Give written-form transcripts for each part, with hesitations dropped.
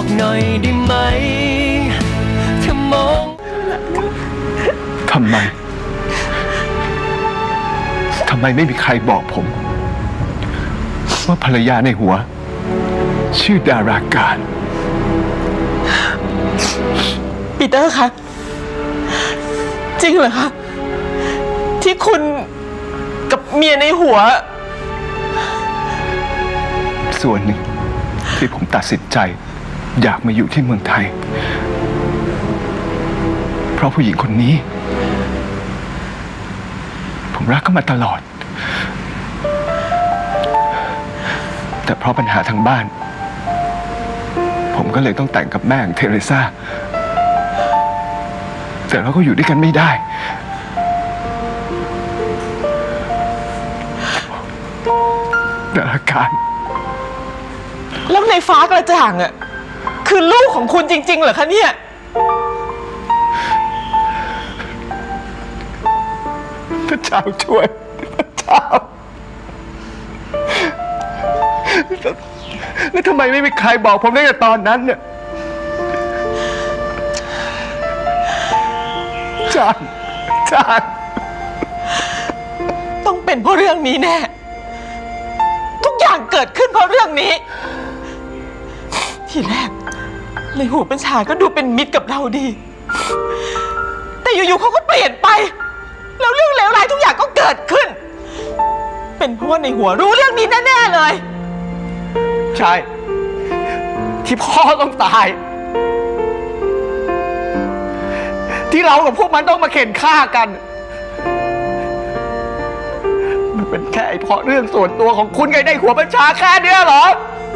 บอกหน่อยได้ไหมถ้ามองทำไมไม่มีใครบอกผมว่าภรรยาในหัวชื่อดาราการปีเตอร์คะจริงเหรอคะที่คุณกับเมียในหัวส่วนหนึ่งที่ผมตัดสินใจอยากมาอยู่ที่เมืองไทยเพราะผู้หญิงคนนี้ผมรักเขามาตลอดแต่เพราะปัญหาทางบ้านผมก็เลยต้องแต่งกับแม่ของเทเรซ่าแต่เราก็อยู่ด้วยกันไม่ได้ดาราการแล้วในฟ้ากระจ่างอ่ะคือลูกของคุณจริงๆเหรอคะเนี่ยพระเจ้าช่วยพระเจ้าแล้วทำไมไม่มีใครบอกผมได้ในตอนนั้นเนี่ยจานต้องเป็นเพราะเรื่องนี้แน่ทุกอย่างเกิดขึ้นเพราะเรื่องนี้ทีแรกในหูปัญชาก็ดูเป็นมิตรกับเราดีแต่อยู่ๆเขาก็เปลี่ยนไปแล้วเรื่องเลวร้ายทุกอย่างก็เกิดขึ้นเป็นเพราะว่าในหัวรู้เรื่องนี้แน่ๆเลยใช่ที่พ่อต้องตายที่เรากับพวกมันต้องมาเข็นฆ่ากันมันเป็นแค่เพราะเรื่องส่วนตัวของคุณไงในหัวบัญชาแค่เนี้ยเหรอ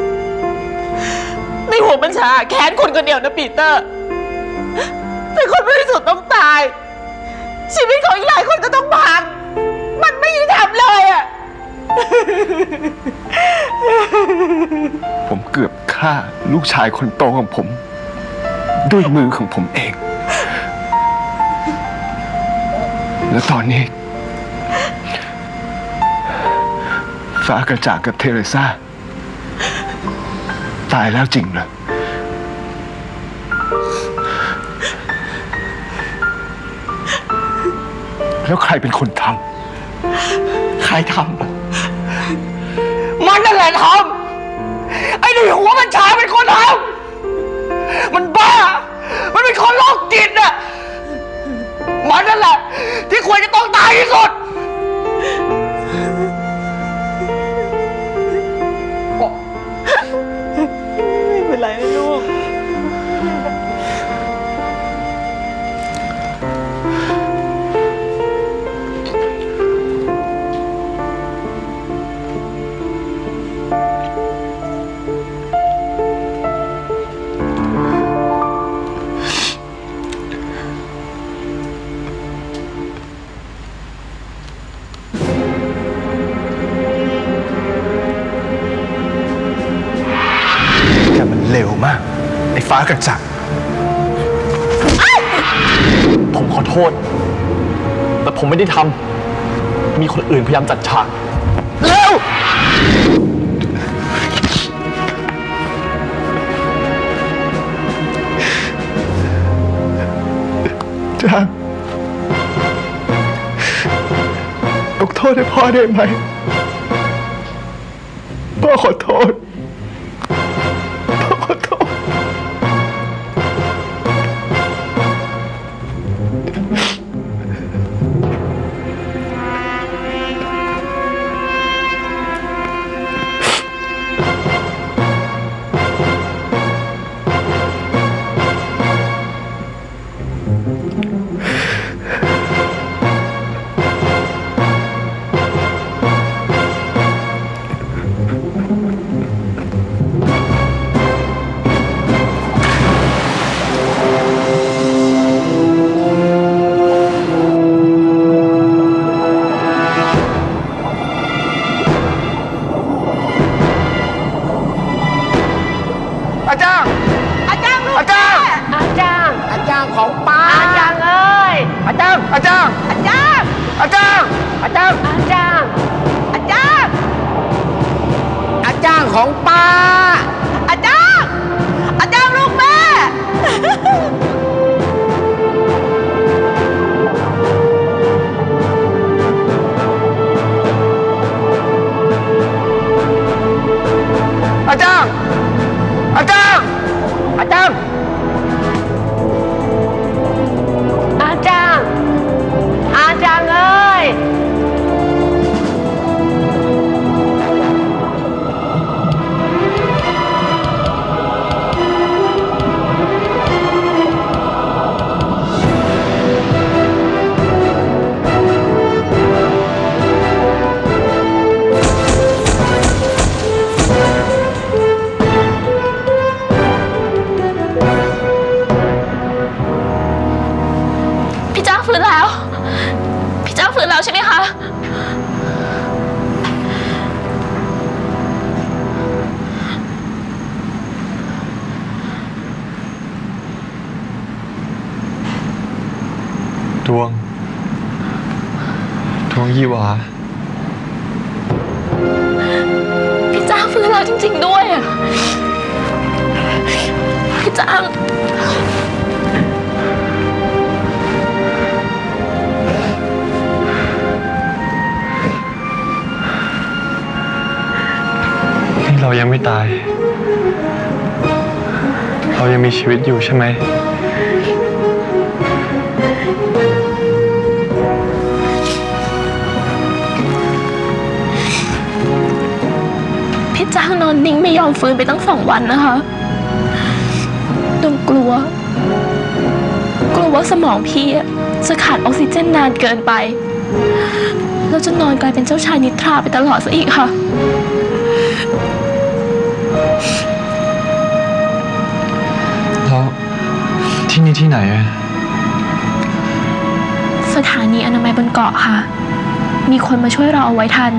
ในหัวบัญชาแค้นคนคนเดียวนะปีเตอร์แต่คนบริสุทธิ์ต้องตายชีวิตของอีกหลายคนก็ต้องพังมันไม่ยุติธรรมเลยอ่ะผมเกือบฆ่าลูกชายคนโตของผมด้วยมือของผมเองและตอนนี้ฟ้ากระจ่างกับเทเรซ่าตายแล้วจริงเหรอแล้วใครเป็นคนทำใครทำมันนั่นแหละทำไอ้หนุ่ยหัวบัญชาเป็นคนทำมันบ้ามันเป็นคนโรคจิตอะมันนั่นแหละที่ควรจะต้องตายที่สุดไม่เป็นไรนะลูกเร็วมากไอ้ฟ้ากระจ่างผมขอโทษแต่ผมไม่ได้ทำมีคนอื่นพยายามจัดฉากเร็วจางยกโทษให้พ่อได้ไหมพ่อขอโทษของป้าอาจารย์เอ้ยอาจารย์อาจารย์อาจารย์อาจารย์อาจารย์อาจารย์อาจารย์อาจารย์ของป้าอาจารย์อาจารย์ลูกดวงยี่หวาพี่จ้างฟื้นแล้วจริงๆด้วยอ่ะพี่จ้างนี่เรายังไม่ตายเรายังมีชีวิตอยู่ใช่ไหมพี่จ้างนอนนิ่งไม่ยอมฟื้นไปตั้ง2 วันนะคะดวงกลัวว่าสมองพี่จะขาดออกซิเจนนานเกินไปแล้วจะนอนกลายเป็นเจ้าชายนิทราไปตลอดซะอีกค่ะแล้วที่นี่ที่ไหนอะสถานีอนามัยบนเกาะค่ะมีคนมาช่วยเราเอาไว้ทัน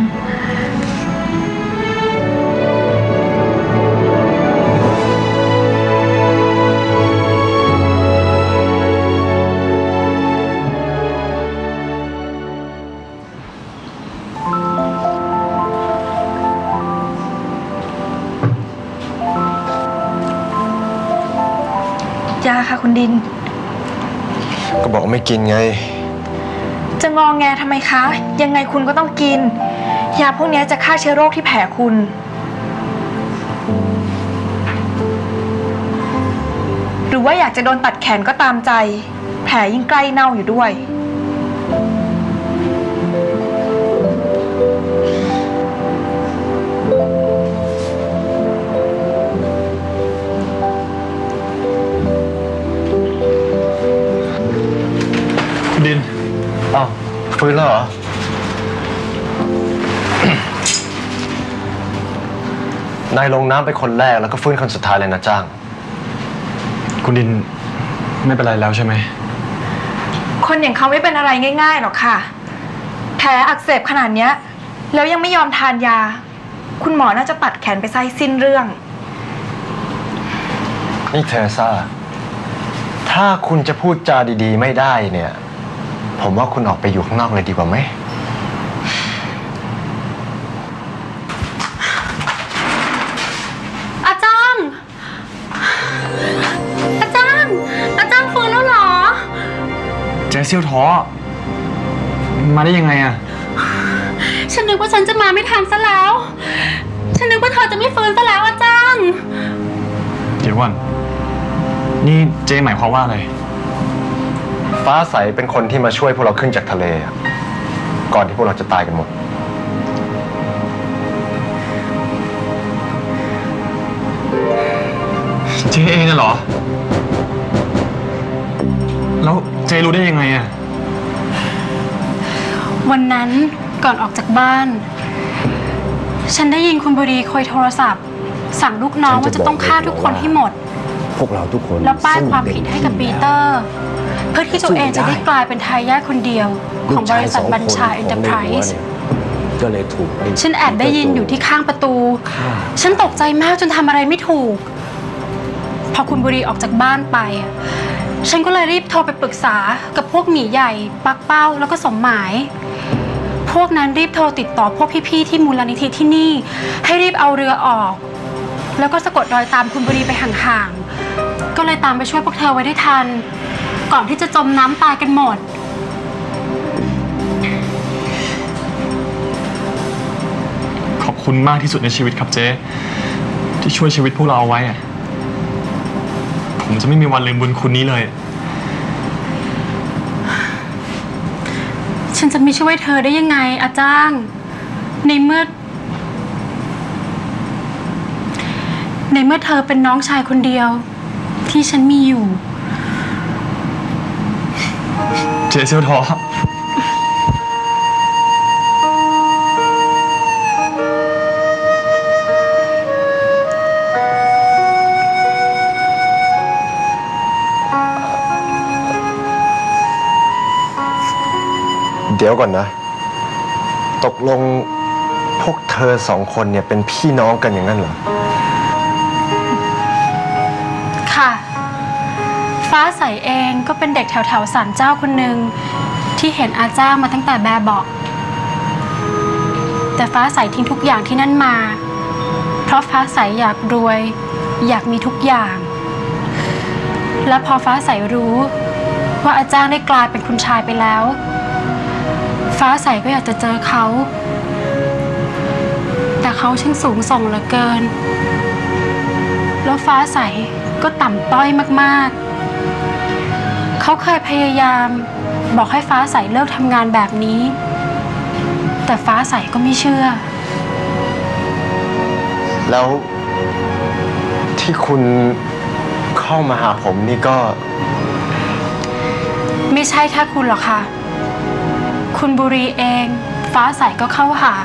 ยาค่ะคุณดินก็บอกไม่กินไงจะงอแงทำไมคะยังไงคุณก็ต้องกินยาพวกนี้จะฆ่าเชื้อโรคที่แผลคุณหรือว่าอยากจะโดนตัดแขนก็ตามใจแผลยิ่งใกล้เน่าอยู่ด้วยดินอ้าวฟื้นแล้วเหรอ นายลงน้ำไปคนแรกแล้วก็ฟื้นคนสุดท้ายเลยนะจ้างคุณดินไม่เป็นไรแล้วใช่ไหมคนอย่างเขาไม่เป็นอะไรง่ายๆหรอกค่ะแผลอักเสบขนาดนี้แล้วยังไม่ยอมทานยาคุณหมอน่าจะตัดแขนไปซะให้สิ้นเรื่องนี่เทเรซ่าถ้าคุณจะพูดจาดีๆไม่ได้เนี่ยผมว่าคุณออกไปอยู่ข้างนอกเลยดีกว่าไหมอาจารย์ฟื้นแล้วเหรอเจเซี่ยวท้อมาได้ยังไงอะฉันนึกว่าฉันจะมาไม่ทันซะแล้วฉันนึกว่าเธอจะไม่ฟื้นซะแล้วอาจารย์เดี๋ยวก่อนนี่เจหมายความว่าอะไรฟ้าใสเป็นคนที่มาช่วยพวกเราขึ้นจากทะเลก่อนที่พวกเราจะตายกันหมดเจเองน่ะเหรอแล้วเจรู้ได้ยังไงอะวันนั้นก่อนออกจากบ้านฉันได้ยินคุณบุรีคอยโทรศัพท์สั่งลูกน้องว่าจะต้องฆ่าทุกคนให้หมดพวกเราทุกคนแล้วป้ายความผิดให้กับปีเตอร์เพื่อที่ตัวเองจะได้กลายเป็นทายาทคนเดียวของบริษัทบัญชาเอ็นเตอร์ไพรส์ก็เลยถูกฉันแอบได้ยินอยู่ที่ข้างประตูฉันตกใจมากจนทำอะไรไม่ถูกพอคุณบุรีออกจากบ้านไปฉันก็เลยรีบโทรไปปรึกษากับพวกหมีใหญ่ปักเป้าแล้วก็สมหมายพวกนั้นรีบโทรติดต่อพวกพี่ๆที่มูลนิธิที่นี่ให้รีบเอาเรือออกแล้วก็สะกดรอยตามคุณบุรีไปห่างๆก็เลยตามไปช่วยพวกเธอไว้ได้ทันก่อนที่จะจมน้ำตายกันหมดขอบคุณมากที่สุดในชีวิตครับเจ๊ที่ช่วยชีวิตพวกเราเอาไว้ผมจะไม่มีวันลืมบุญคุณนี้เลยฉันจะไม่ช่วยเธอได้ยังไงอาจารย์ในเมื่อเธอเป็นน้องชายคนเดียวที่ฉันมีอยู่เจเซี่ยวท้อเดี๋ยวก่อนนะตกลงพวกเธอ2 คนเนี่ยเป็นพี่น้องกันอย่างนั้นเหรอค่ะฟ้าใสเองก็เป็นเด็กแถวๆศาลเจ้าคนหนึ่งที่เห็นอาจ้างมาตั้งแต่แบบเบาะแต่ฟ้าใสทิ้งทุกอย่างที่นั่นมาเพราะฟ้าใสอยากรวยอยากมีทุกอย่างและพอฟ้าใสรู้ว่าอาจ้างได้กลายเป็นคุณชายไปแล้วฟ้าใสก็อยากจะเจอเขาแต่เขาช่างสูงส่งเหลือเกินแล้วฟ้าใสก็ต่ำต้อยมากๆเขาเคยพยายามบอกให้ฟ้าใสเลิกทำงานแบบนี้แต่ฟ้าใสก็ไม่เชื่อแล้วที่คุณเข้ามาหาผมนี่ก็ไม่ใช่แค่คุณหรอกค่ะคุณบุรีเองฟ้าใสก็เข้าหา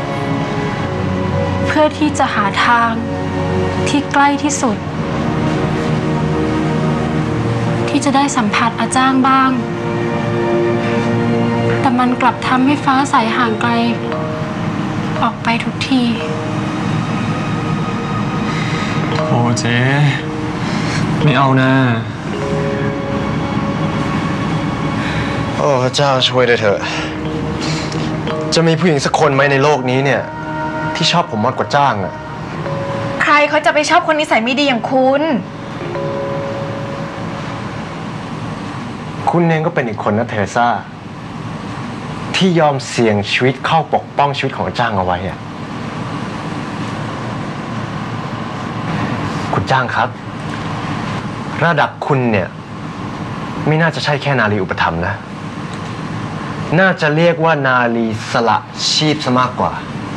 เพื่อที่จะหาทางที่ใกล้ที่สุดที่จะได้สัมผัสอาจ้างบ้างแต่มันกลับทำให้ฟ้าใสห่างไกลออกไปทุกทีโอ้เจ๊ไม่เอานะโอ้พระเจ้าช่วยด้วยเถอะจะมีผู้หญิงสักคนไหมในโลกนี้เนี่ยที่ชอบผมมากกว่าจ้างอะใครเขาจะไปชอบคนนิสัยไม่ดีอย่างคุณเองก็เป็นอีกคนนะเทเรซ่าที่ยอมเสี่ยงชีวิตเข้าปกป้องชีวิตของจ้างเอาไว้อะคุณจ้างครับระดับคุณเนี่ยไม่น่าจะใช่แค่นารีอุปถัมภ์นะน่าจะเรียกว่านารีสละชีพซะมากกว่า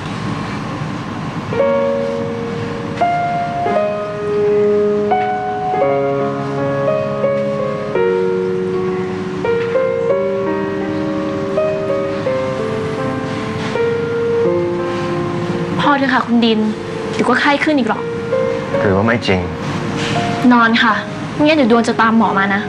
พอเถอะค่ะคุณดินเดี๋ยวก็ไข้ขึ้นอีกหรอกหรือว่าไม่จริงนอนค่ะไม่งั้นเดี๋ยวดวงจะตามหมอมานะ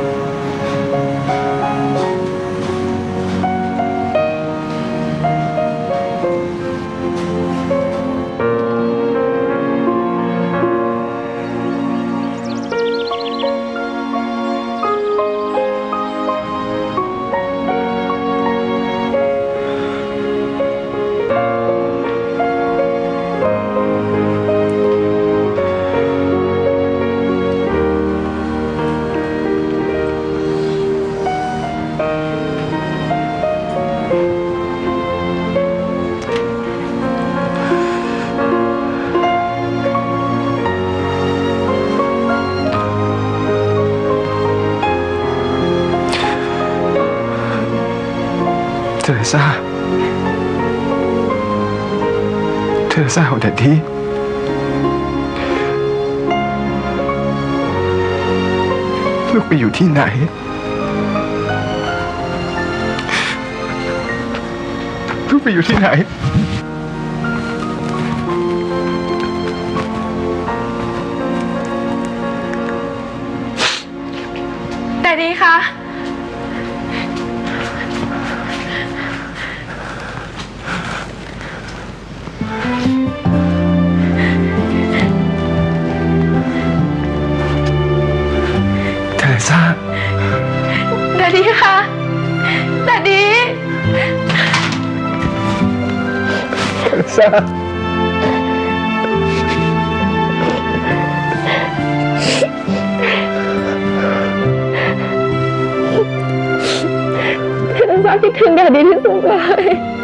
เทเรซ่าของแดดดี้ลูกไปอยู่ที่ไหนลูกไปอยู่ที่ไหนแต่ดีค่ะดดดี้ค่ะดดดี้เทเรซ่าคิดถึงดดดี้ที่สุดเลย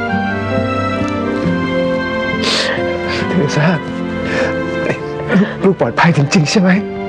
เทเรซ่าลูกปลอดภัยจริงๆใช่ไหม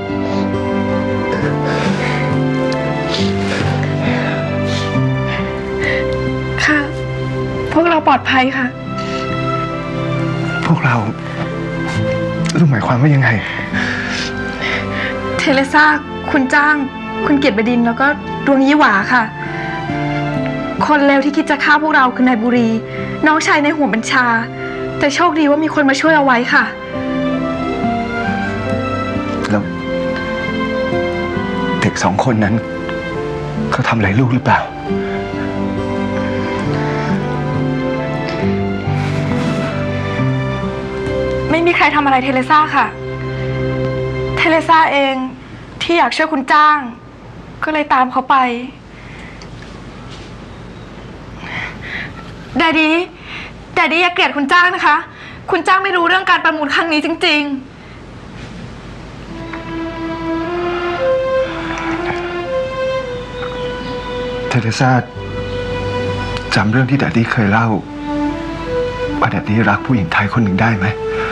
พวกเราปลอดภัยค่ะพวกเราลูกหมายความว่ายังไงเทเรซ่าคุณจ้างคุณเกียรติบดินทร์แล้วก็ดวงยี่หวาค่ะคนเลวที่คิดจะฆ่าพวกเราคือนายบุรีน้องชายในหัวบัญชาแต่โชคดีว่ามีคนมาช่วยเอาไว้ค่ะแล้วเด็ก2 คนนั้นเขาทำอะไรลูกหรือเปล่าไม่มีใครทำอะไรเทเรซ่าค่ะเทเรซ่าเองที่อยากช่วยคุณจ้างก็เลยตามเขาไปแดดดี้อย่าเกลียดคุณจ้างนะคะ คุณจ้างไม่รู้เรื่องการประมูลครั้งนี้จริงเทเรซาจำเรื่องที่แดดดี้เคยเล่าว่าแดดดี้รักผู้หญิงไทยคนหนึ่งได้ไหม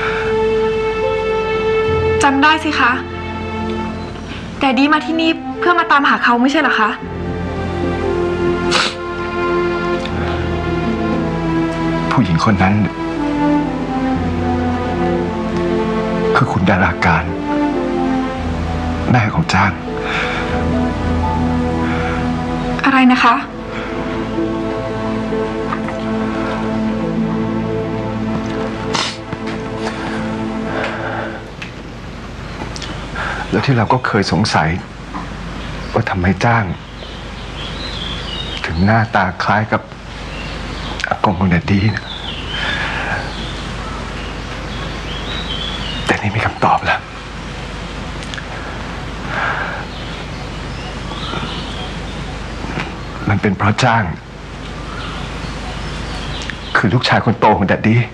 จำได้สิคะแดดดี้มาที่นี่เพื่อมาตามหาเขาไม่ใช่เหรอคะผู้หญิงคนนั้นคือคุณดาราการแม่ของจ้างอะไรนะคะแล้วที่เราก็เคยสงสัยว่าทำไมจ้างถึงหน้าตาคล้ายกับอากงของแดดดี้นะแต่นี่มีคำตอบแล้วมันเป็นเพราะจ้างคือลูกชายคนโตของแดดดี้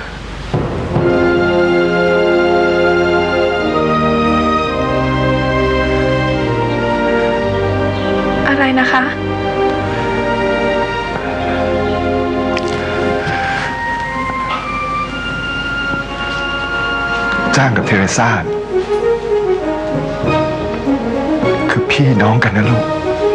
อะไรนะคะจ้างกับเทเรซาคือพี่น้องกันนะลูก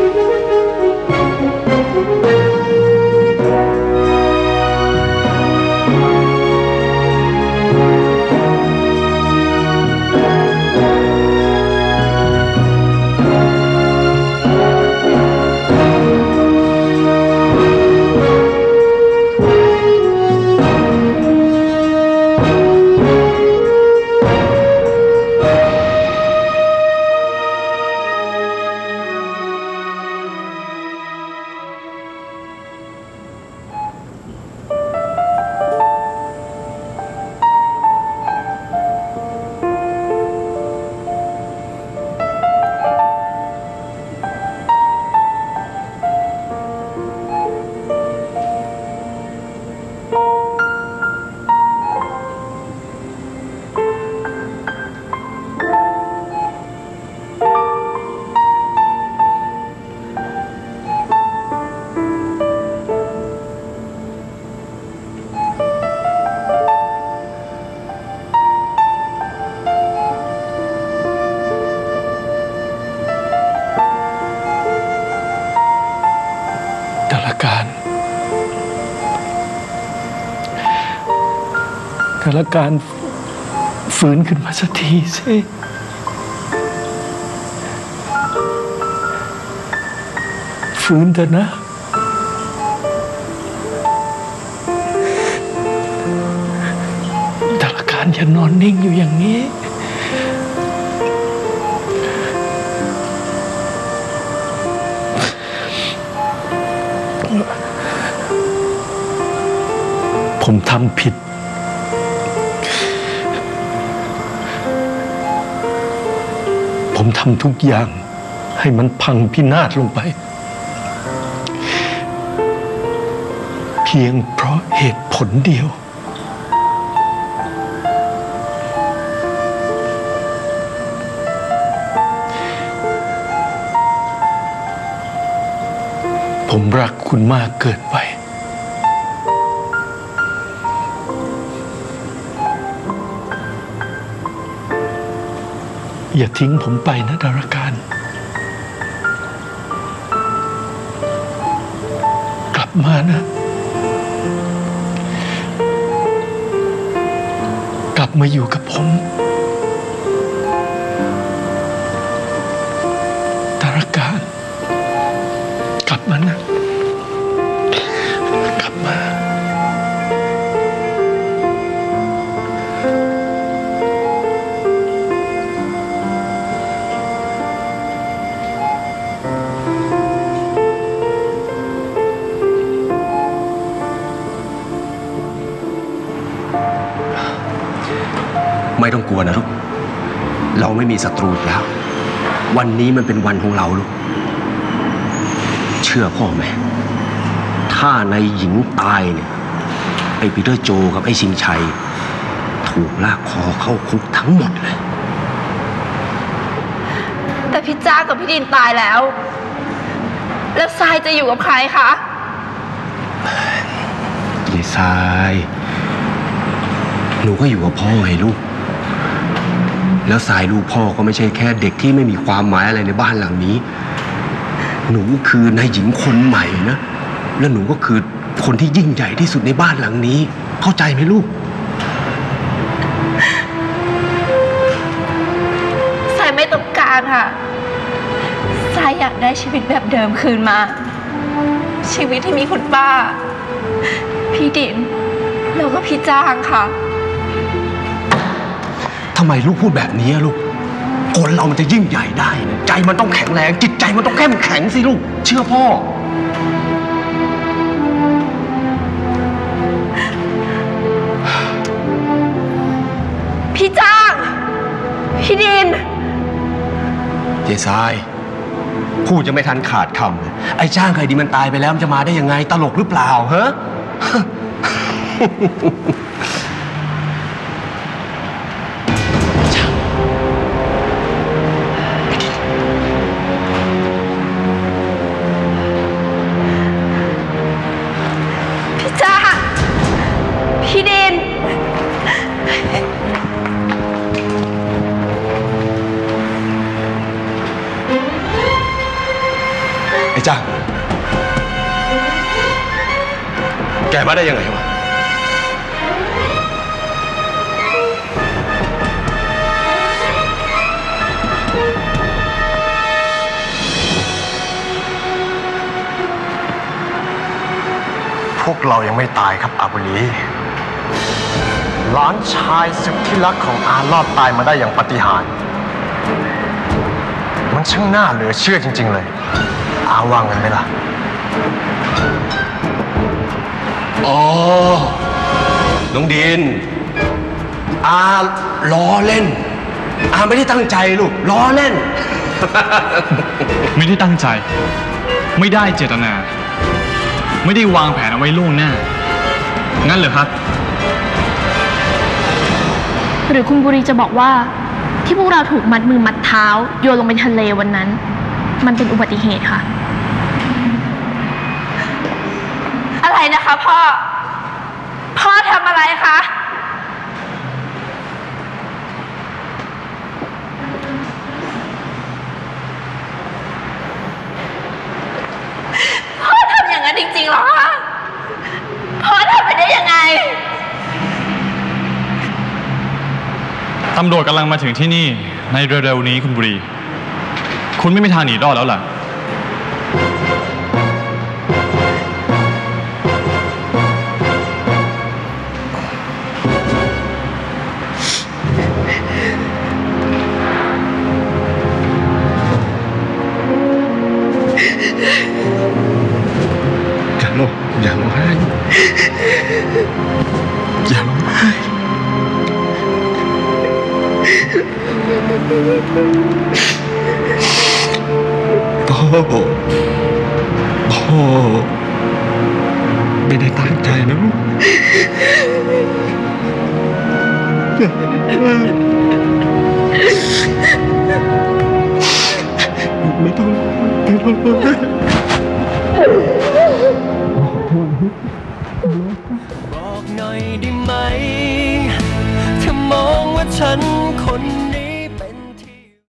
การฟื้นขึ้นมาสักทีสิฟื้นเถอะนะแต่ละการอย่านอนนิ่งอยู่อย่างนี้ผมทำผิดผมทำทุกอย่างให้มันพังพินาศลงไปเพียงเพราะเหตุผลเดียวผมรักคุณมากเกินไปอย่าทิ้งผมไปนะดาราการกลับมานะกลับมาอยู่กับผมดาราการกลับมานะกลับมาไม่ต้องกลัวนะลูกเราไม่มีศัตรูอีกแล้ววันนี้มันเป็นวันของเราลูกเชื่อพ่อไหมถ้านายหญิงตายเนี่ยไอ้ปีเตอร์โจกับไอ้ชิงชัยถูกลากคอเข้าคุกทั้งหมดเลยแต่พี่จ้ากับพี่ดินตายแล้วทรายจะอยู่กับใครคะยายทรายหนูก็อยู่กับพ่อไงลูกแล้วทรายลูกพ่อก็ไม่ใช่แค่เด็กที่ไม่มีความหมายอะไรในบ้านหลังนี้หนูคือนายหญิงคนใหม่นะและหนูก็คือคนที่ยิ่งใหญ่ที่สุดในบ้านหลังนี้เข้าใจไหมลูกทรายไม่ต้องการค่ะทรายอยากได้ชีวิตแบบเดิมคืนมาชีวิตที่มีคุณป้าพี่ดินแล้วก็พี่จ้างค่ะทำไมลูกพูดแบบนี้ลูกคนเรามันจะยิ่งใหญ่ได้ใจมันต้องแข็งแรงจิตใจมันต้องเข้มแข็งสิลูกเชื่อพ่อพี่จ้างพี่ดินเจสายพูดจะไม่ทันขาดคำไอ้จ้างใครดีมันตายไปแล้วมันจะมาได้ยังไงตลกหรือเปล่าฮะพี่จ้างพี่ดินไอ้จ้างแกมาได้ยังไงวะพวกเรายังไม่ตายครับอาบุรีหลานชายสุดที่รักของอารอดตายมาได้อย่างปาฏิหาริย์มันช่างน่าเหลือเชื่อจริงๆเลยอาว่างั้นไหมล่ะอ๋อน้องดินอาล้อเล่นอาไม่ได้ตั้งใจลูกล้อเล่นไม่ได้ตั้งใจไม่ได้เจตนาไม่ได้วางแผนเอาไว้ล่วงหน้างั้นเหรอครับหรือคุณบุรีจะบอกว่าที่พวกเราถูกมัดมือมัดเท้าโยนลงไปทะเลวันนั้นมันเป็นอุบัติเหตุค่ะอะไรนะคะพ่อทำอะไรคะพ่อทำอย่างนั้นจริงๆหรอคะพ่อทำไปได้ยังไงตำรวจกำลังมาถึงที่นี่ในเร็วๆนี้คุณบุรีคุณไม่มีทางหนีรอดแล้วล่ะอย่าร้องไห้อย่าร้องไห้พ่อไม่ได้ตั้งใจนะลูกไม่ต้องบอกหน่อยได้ไหมถ้ามองว่าฉันคนนี้